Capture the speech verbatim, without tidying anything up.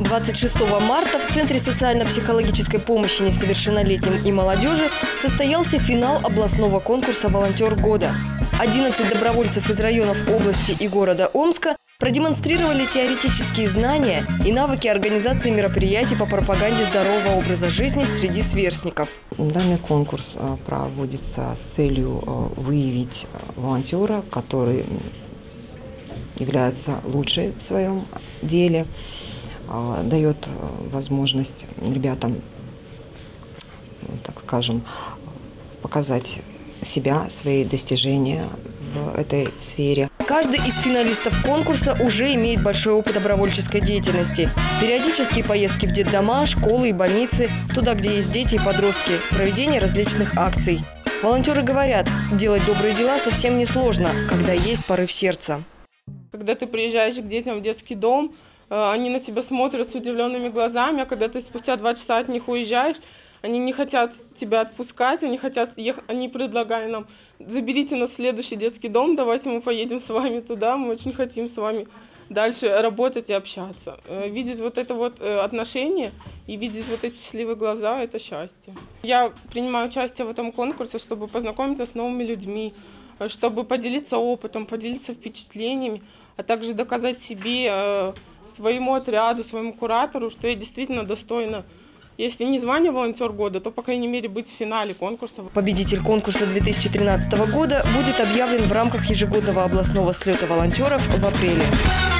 двадцать шестого марта в Центре социально-психологической помощи несовершеннолетним и молодежи состоялся финал областного конкурса «Волонтер года». одиннадцать добровольцев из районов области и города Омска продемонстрировали теоретические знания и навыки организации мероприятий по пропаганде здорового образа жизни среди сверстников. Данный конкурс проводится с целью выявить волонтера, который является лучшим в своем деле, дает возможность ребятам, так скажем, показать себя, свои достижения в этой сфере. Каждый из финалистов конкурса уже имеет большой опыт добровольческой деятельности. Периодические поездки в детдома, школы и больницы, туда, где есть дети и подростки, проведение различных акций. Волонтеры говорят, делать добрые дела совсем не сложно, когда есть порыв сердца. Когда ты приезжаешь к детям в детский дом, они на тебя смотрят с удивленными глазами, а когда ты спустя два часа от них уезжаешь, они не хотят тебя отпускать, они хотят ехать, они предлагают нам: заберите нас в следующий детский дом, давайте мы поедем с вами туда, мы очень хотим с вами дальше работать и общаться. Видеть вот это вот отношение и видеть вот эти счастливые глаза – это счастье. Я принимаю участие в этом конкурсе, чтобы познакомиться с новыми людьми, чтобы поделиться опытом, поделиться впечатлениями, а также доказать себе, своему отряду, своему куратору, что я действительно достойна, если не звание «Волонтер года», то, по крайней мере, быть в финале конкурса. Победитель конкурса две тысячи тринадцатого года будет объявлен в рамках ежегодного областного слета волонтеров в апреле.